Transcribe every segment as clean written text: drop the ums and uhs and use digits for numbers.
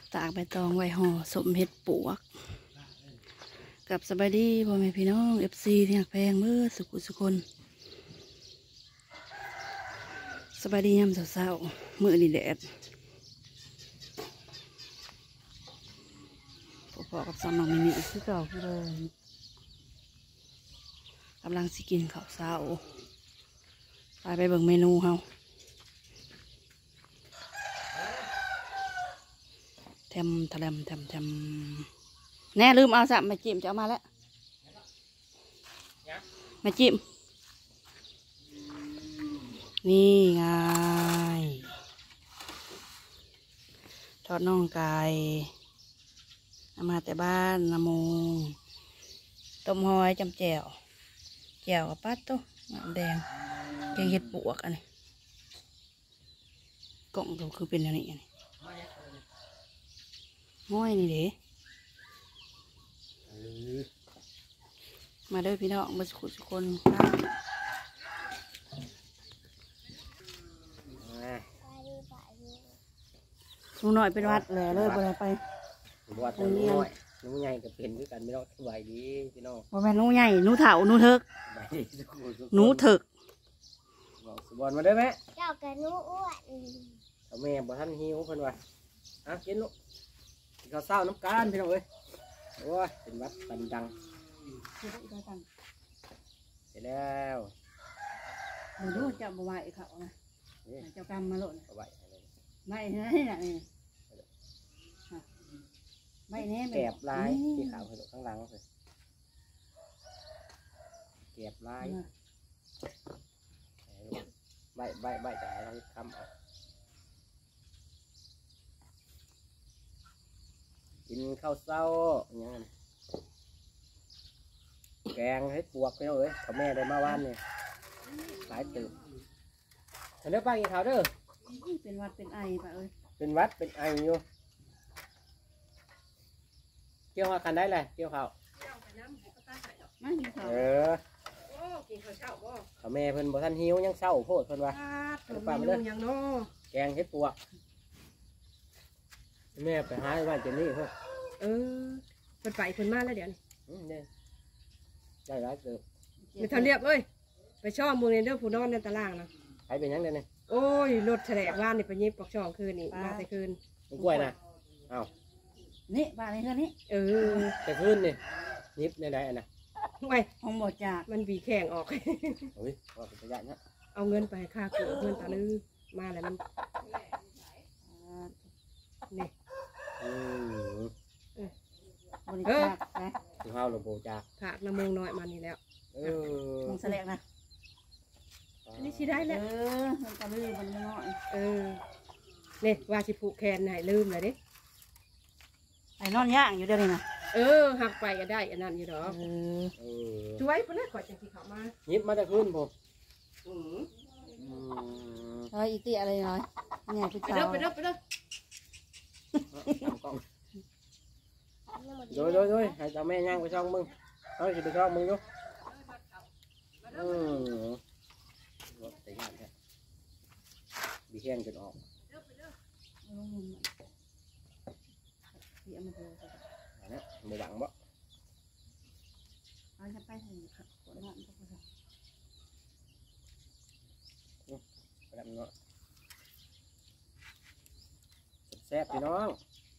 ตากใบตองไว้ห่อสมเห็ดปวกกับสบายดีพ่อแม่พี่น้องFCที่หักแพงเมื่อสุขุสุคนสบายดียามเช้าๆมื้อนี่แดดพอๆกับสองน้องมินิคือเก่าคือเดิมกำลังสิกินข้าวเช้าไปเบิ่งเมนูเฮาแทมแน่ลืมเอาสับมาจิ้มจะเอามาแล้วมาจิ้มนี่ไงทอดน่องไก่เอามาแต่บ้านน้ำมูต้มหอยจำแจ่วกับปัดโต้น้ำแดงแกงเห็ดปวกอันนี้กล่องก็คือเป็นอย่างนี้ม้อยนี่เด้มาด้วยพี่น้องมาสุขุสุคนครับหนูหน่อยเป็นวัดแหล่เลยบ่ได้ไปวัดหนูน้อยหนูใหญ่ก็เป็นด้วยกันไม่ต้องสบายดีพี่น้องบ่แม่นหนูใหญ่หนูเฒ่าหนูเถิกหนูเถิกบอกสบอนมาได้ไหมเจ้ากับหนูอ้วนเอาแม่บ่ท่านหิวเพิ่นว่ากินลูกกินข้าวเช้าน้ำกันพี่น้องเอ้ยโอ้ยเป็นวัดปันดังเสร็จแล้วดูเจ้าบ่ไหวเขานะเจ้ากำมาโลดไหวไม่แน่นี่ไม่แน่แกบลายที่ขาวเห็นข้างหลังเลยแกบลายใบแต่เราคำออกกินข้าวเช้าอย่างนี้แกงให้ปวกไปเลยเขาแม่ได้มาวันเนี่ยหลายตื่นเดี๋ยวป้ากินข้าวเด้อเป็นวัดเป็นไอป่ะเอ้ยเป็นวัดเป็นไออยู่เกี่ยวกันได้เลยเกี่ยวข้าวเขาแม่เพิ่นบ่ทันหิวยังเศร้าโพดเพิ่นว่าป้ามาเด้อแกงเฮ็ดปวกแม่ไปหาบ้านเจนนี่เพิ่นเพิ่นไปเพิ่นมาแล้วเดี๋ยวนี้ได้หลายเกิดไม่ทันเรียบเอ้ยไปช่อมูลเด้อผู้นอนในตารางนะไปเป็นยังเด้เนี่ยโอ้ยรถแฉลกว่านนี่ไปยิบปอกช่องคืนนี่มาแต่คืนกล้วยนะเอานี่บ้านในเฮือนนี่แต่คืนนี่ยิบในใดนะไว้ห้องหมดจากมันบีแข่งออกโอ้ยว่าเป็นประหยัดนะเอาเงินไปค่าเกลือเงินตาลือมาแล้วมันนี่บริจาคนะถึงเฮาหลวงปู่จากถากน้ำมงน้อยมานี่แล้วมงแสลกนะนี่ชี้ได้แล้วมันตะลือมันน้อยนี่ว่าสิผูกแขนไหนลืมเลยดิไอ้นอนย่างอยู่เดี๋ยวนี้นะหักไปก็ได้อันนั้นอยู่หรอช่วยเพื่อนขอจังที่เขามายิบมาแต่คืนผมอีตีอะไรน้อยเนี่ยพี่สาวไปเด้อโดยให้เจ้าแม่ย่างไปช่องมึงเอาสิไปช่องมึงดูรถแต่ย่างแค่บีแข้งจนออกนะไม่ดังบ่จะไปถึงขวดน้ำไปดังเนาะแซ่บพี่น้อง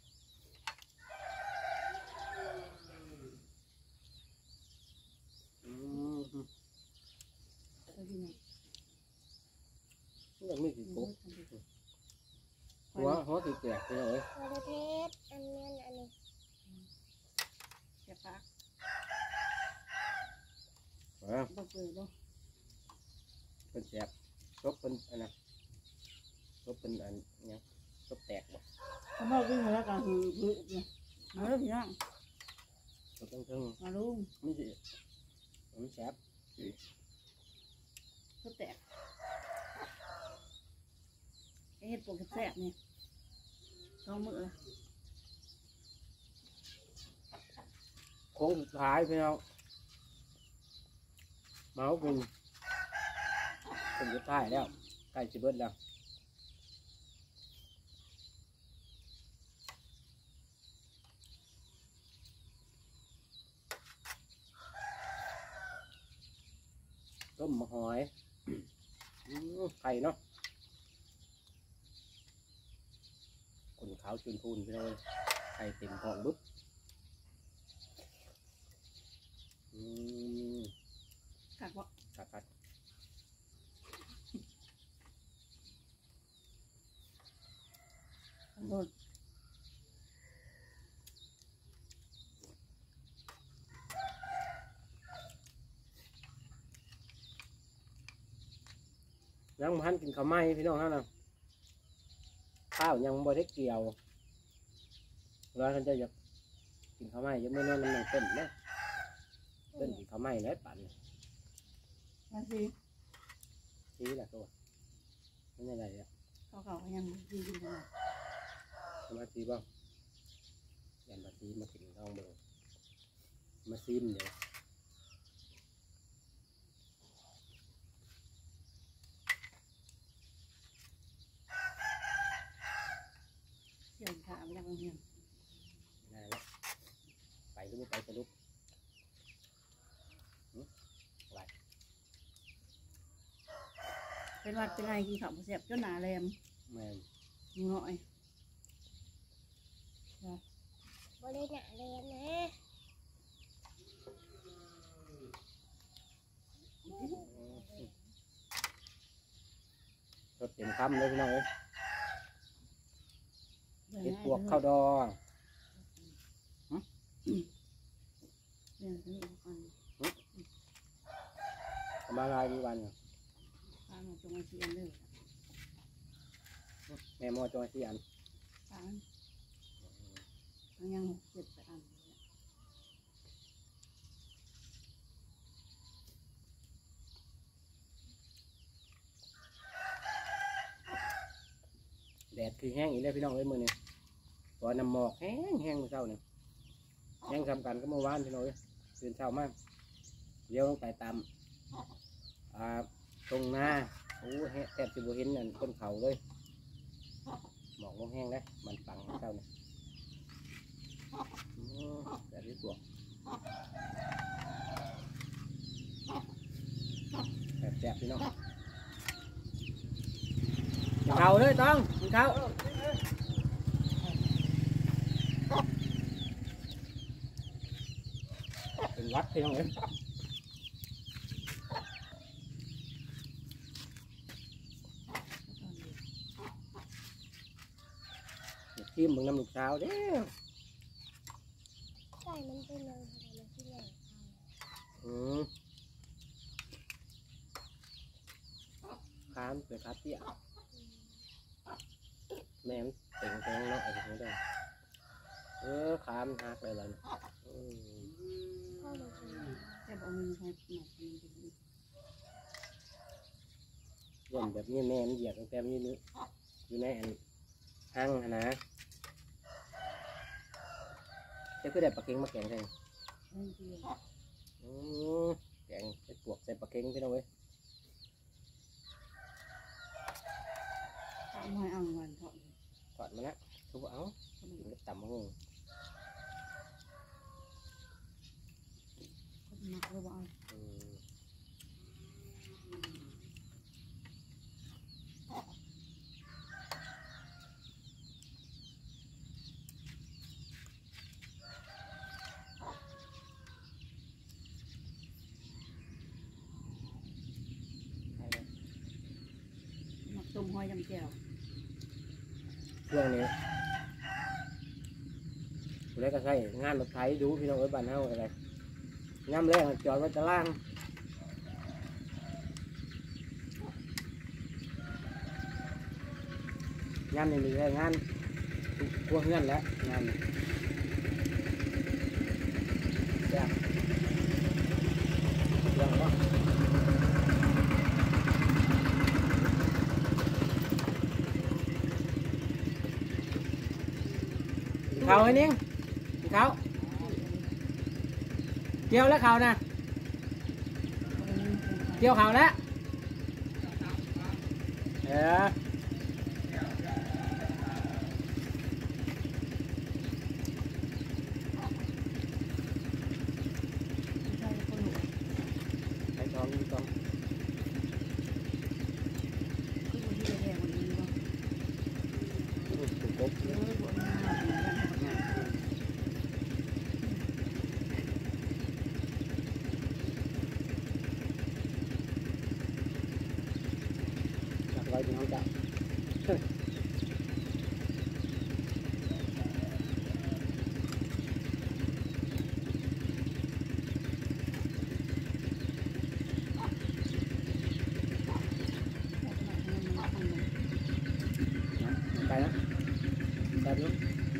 ยังไม่กี่ปุ๊บหัวกี่แก่ไปเลยประเทศอันนี้เก็บปากบ่เปิดบ่เป็นแสบซบเป็นอันนั้นซบเป็นอันเนี้ยซบแตกบ่เขาบอกวิ่งมาแล้วก็หือมาแล้วพี่น้องซบทั้งมาลุงไม่สิมันแสบซบแตกเห็ดปวกแสบนี่2 มื้อละโค้งสุดท้ายพี่น้องเมาเป็นสุดท้ายแล้วใกล้จะเบิดแล้วต้มหอยไข่เนาะคนขาวจุนพูนไปเลยไข่เต็มท้องบึ๊บกักบ่กัดโดนยังพันกินข้าวไหม้พี่น้องฮะนะข้าวยังบ่ได้เกี่ยวร้านเขาจะอยากกินข้าวไหม้ยังไม่นอนน้ำหนักเต้นนะเต้นกินข้าวไหม้แล้วปั่นมาสิซีแหละตัวไม่ใช่อะไรอ่ะเขายังดีกินกันมาซีบ้างยันมาซีมากินข้าวเบอร์มาซีมเดี๋ยวเสียงขาไปยังเฮียนได้แล้วไปก็ไม่ไปสรุปเป็นวัดเป็นไรกินข้าวเสียบจนหนาแรมแม่นหน่อยบริหารเลยนะรถเต็มคำเลยพี่น้องเอ้ยเดี๋ยวเห็ดให้ปวกข้าวดองเดี๋ยวนี้ก่อนเอามาลายมีวันเหรอข้าวมาจงมาเชียนเลยแม่มอจอยที่อันข้าวมันยังเจ็บไปอันแดดคือแห้งอีกแล้วพี่น้องเอ้ยมือนี่ตอนน้ำหมอกแห้งแห้งมื้อเช้าเนี่ยแห้งทำกันก็เมื่อวานพี่น้องเอ้ยตื่นเช้ามากเดี๋ยวลงไปตามตรงหน้าโอ้แทบจะบ่เห็นนั่นต้นเขาเลยหมอกลงแห้งแล้วมันปังเช้าเนี่ยแบบนี้ตัวแบบแซ่บพี่น้องกินข้าวเลยต้องกินข้าวเป็นวัดพี่น้องเอ้ยทีมมึงน้ำลูกสาวเด้อไก่มันเป็นยังไงมันที่ไหนขามเป็นขาเตี้ยแม่มเต่งแตงเนาะไอ้พวกนี้ได้ขามหักเลยล่ะพ่อมันเป็นยังไงแต่บอกมีใครหนักดีดีย่นแบบนี้แม่มันเหยียดตั้งแต่นี้นึกอยู่ในอันห้างนะจะคือได้ปลาเค็งมาแกงใช่เรื่องเดียวแกงไปปวกใส่ปลาเค็งพี่น้องเว้ยข้าวน้อยอ่างวันเถาะถอดมาแล้วทุบเอากินกับตำมะฮุ่งหนักเลยว่า หมักต้มหอยจำแจ่วช่วงนี้คุณได้ก็ใช้งานรถไถดูพี่น้องเอ้ยบ้านเฮาอะไรน้ำแรงจอดไว้ตะล่างงานนี่มีแค่งานพวกเงื่อนแล้วงานจ้ะเรื่องว่าเขาไอ้นิ่งเขาเกี่ยวแล้วเขานะเกี่ยวเขาแล้วใช่คนหนูไอ้ทองนี่ต้องบหลักร้อยพี่น้องจ้ะไปนะแบบนู้น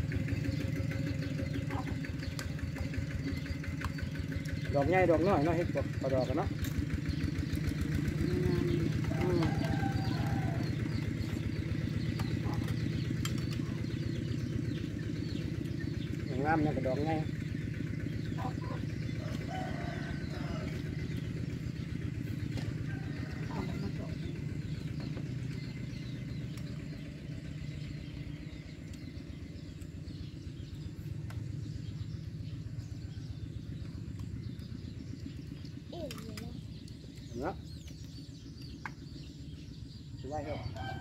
ดอกใหญ่ดอกน้อยเนาะเฮ็ดกระดอกกันเนาะงามเนี่ยกระดองไงเนาะสวยครับ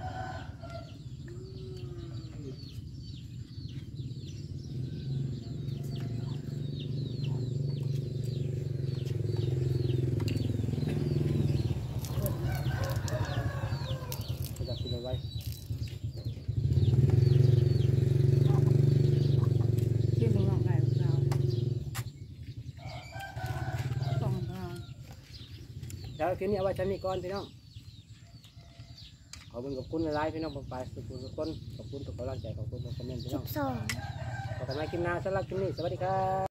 จะกินอะไรที่มึงลองไงเราต้องเราเดี๋ยวคืนนี้เอาไว้ชั้นนี้ก่อนพี่น้องขอบคุณหลายๆพี่น้องไปทุกคนขอบคุณทุกกำลังใจขอบคุณทุกคอมเมนต์พี่น้อง 12 ขอบคุณในคลิปหน้าสำหรับคลิปนี้สวัสดีครับ